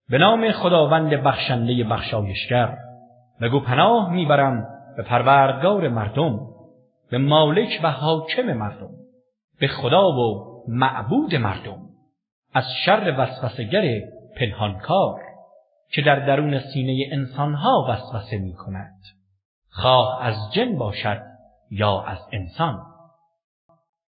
به نام خداوند بخشنده بخشایشگر. بگو پناه میبرم به پروردگار مردم، به مالک و حاکم مردم، به خدا و معبود مردم، از شر وسوسه‌گر پنهانکار که در درون سینه انسانها وسوسه می‌کند، خواه از جن باشد یا از انسان.